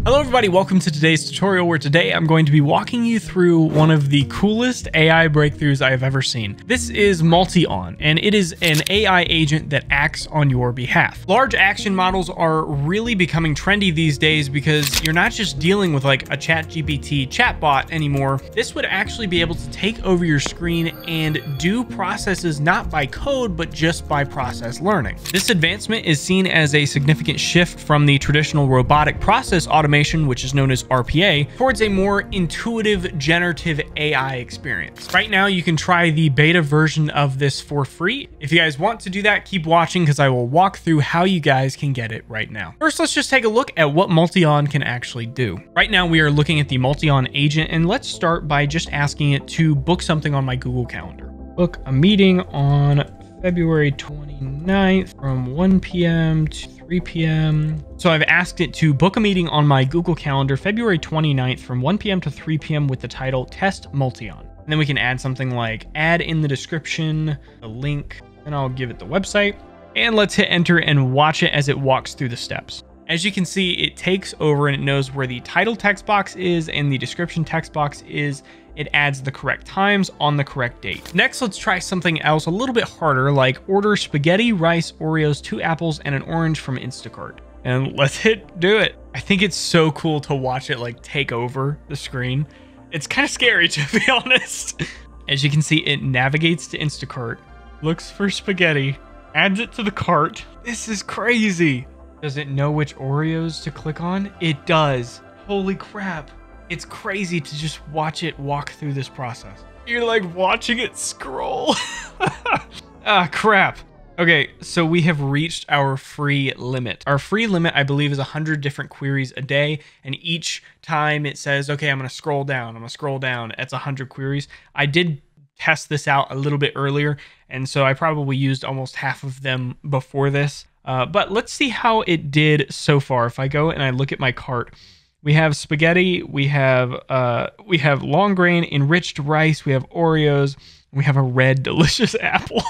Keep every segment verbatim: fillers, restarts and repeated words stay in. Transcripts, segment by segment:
Hello everybody, welcome to today's tutorial where today I'm going to be walking you through one of the coolest A I breakthroughs I have ever seen. This is Multion, and it is an A I agent that acts on your behalf. Large action models are really becoming trendy these days because you're not just dealing with like a ChatGPT chatbot anymore. This would actually be able to take over your screen and do processes not by code, but just by process learning. This advancement is seen as a significant shift from the traditional robotic process automation automation, which is known as R P A, towards a more intuitive generative A I experience. Right now, you can try the beta version of this for free. If you guys want to do that, keep watching because I will walk through how you guys can get it right now. First, let's just take a look at what Multion can actually do. Right now, we are looking at the Multion agent, and let's start by just asking it to book something on my Google Calendar. Book a meeting on February twenty-ninth from one P M to three P M So I've asked it to book a meeting on my Google Calendar February twenty-ninth from one P M to three P M with the title Test Multion. And then we can add something like add in the description, a link, and I'll give it the website. And let's hit enter and watch it as it walks through the steps. As you can see, it takes over and it knows where the title text box is and the description text box is. It adds the correct times on the correct date. Next, let's try something else a little bit harder, like order spaghetti, rice, Oreos, two apples, and an orange from Instacart. And let's hit do it. I think it's so cool to watch it like take over the screen. It's kind of scary, to be honest. As you can see, it navigates to Instacart, looks for spaghetti, adds it to the cart. This is crazy. Does it know which Oreos to click on? It does. Holy crap. It's crazy to just watch it walk through this process. You're like watching it scroll. Ah, crap. Okay, so we have reached our free limit. Our free limit, I believe, is one hundred different queries a day. And each time it says, okay, I'm going to scroll down. I'm going to scroll down. It's one hundred queries. I did test this out a little bit earlier. And so I probably used almost half of them before this. Uh, but let's see how it did so far. If I go and I look at my cart, we have spaghetti, we have uh, we have long grain enriched rice, we have Oreos, we have a red delicious apple.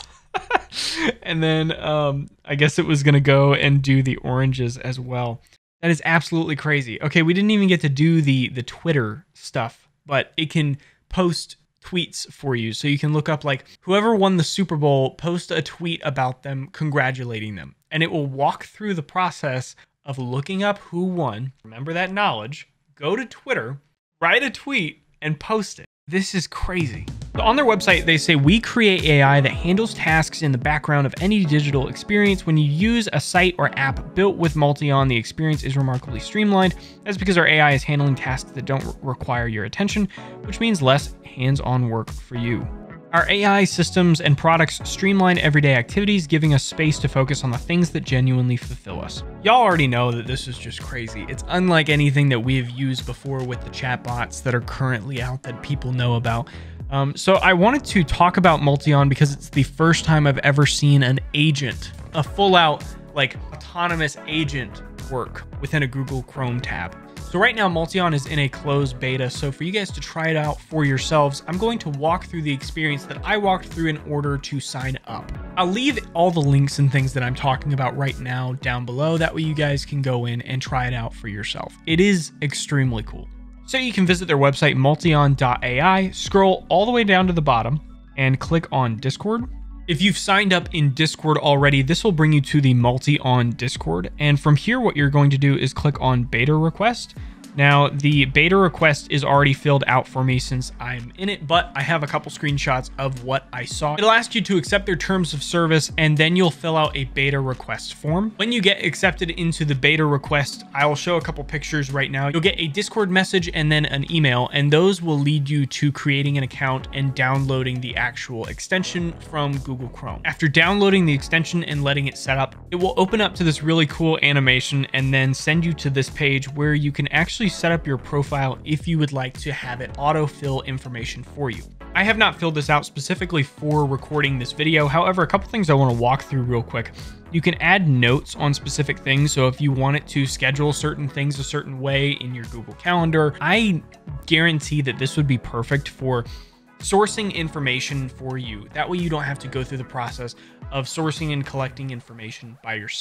And then um, I guess it was gonna go and do the oranges as well. That is absolutely crazy. Okay, we didn't even get to do the the Twitter stuff, but it can post tweets for you. So you can look up like whoever won the Super Bowl, post a tweet about them, congratulating them. And it will walk through the process of looking up who won. Remember that knowledge. Go to Twitter, write a tweet, and post it. This is crazy. So on their website, they say, we create A I that handles tasks in the background of any digital experience. When you use a site or app built with Multion, the experience is remarkably streamlined. That's because our A I is handling tasks that don't re- require your attention, which means less hands-on work for you. Our A I systems and products streamline everyday activities, giving us space to focus on the things that genuinely fulfill us. Y'all already know that this is just crazy. It's unlike anything that we have used before with the chatbots that are currently out that people know about. Um, so I wanted to talk about Multion because it's the first time I've ever seen an agent, a full out like autonomous agent work within a Google Chrome tab. So right now, Multion is in a closed beta. So for you guys to try it out for yourselves, I'm going to walk through the experience that I walked through in order to sign up. I'll leave all the links and things that I'm talking about right now down below. That way you guys can go in and try it out for yourself. It is extremely cool. So you can visit their website, multion dot A I, scroll all the way down to the bottom and click on Discord. If you've signed up in Discord already, this will bring you to the Multion Discord. And from here, what you're going to do is click on beta request. Now, the beta request is already filled out for me since I'm in it, but I have a couple screenshots of what I saw. It'll ask you to accept their terms of service, and then you'll fill out a beta request form. When you get accepted into the beta request, I will show a couple pictures right now. You'll get a Discord message and then an email, and those will lead you to creating an account and downloading the actual extension from Google Chrome. After downloading the extension and letting it set up, it will open up to this really cool animation and then send you to this page where you can actually set up your profile if you would like to have it autofill information for you. I have not filled this out specifically for recording this video. However, a couple things I want to walk through real quick. You can add notes on specific things. So if you wanted to schedule certain things a certain way in your Google Calendar, I guarantee that this would be perfect for sourcing information for you. That way you don't have to go through the process of sourcing and collecting information by yourself.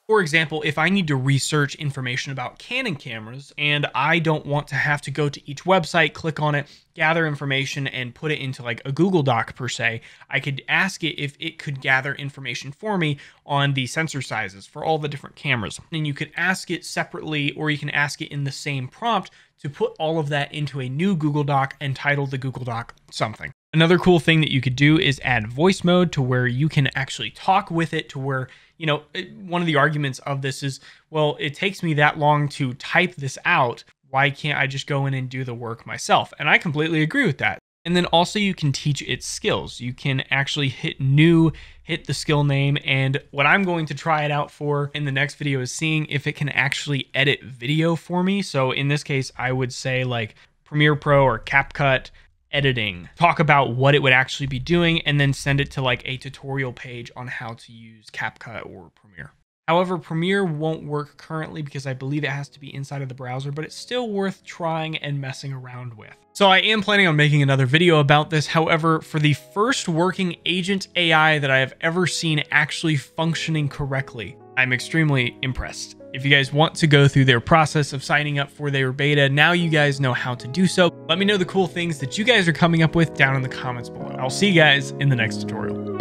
For example, if I need to research information about Canon cameras and I don't want to have to go to each website, click on it, gather information and put it into like a Google Doc per se, I could ask it if it could gather information for me on the sensor sizes for all the different cameras. And you could ask it separately, or you can ask it in the same prompt to put all of that into a new Google Doc and title the Google Doc something. Another cool thing that you could do is add voice mode to where you can actually talk with it, to where, you know, one of the arguments of this is, well, it takes me that long to type this out. Why can't I just go in and do the work myself? And I completely agree with that. And then also you can teach it skills. You can actually hit new, hit the skill name. And what I'm going to try it out for in the next video is seeing if it can actually edit video for me. So in this case, I would say like Premiere Pro or CapCut editing, talk about what it would actually be doing, and then send it to like a tutorial page on how to use CapCut or Premiere. However, Premiere won't work currently because I believe it has to be inside of the browser, but it's still worth trying and messing around with. So I am planning on making another video about this. However, for the first working agent A I that I have ever seen actually functioning correctly, I'm extremely impressed. If you guys want to go through their process of signing up for their beta, now you guys know how to do so. Let me know the cool things that you guys are coming up with down in the comments below. I'll see you guys in the next tutorial.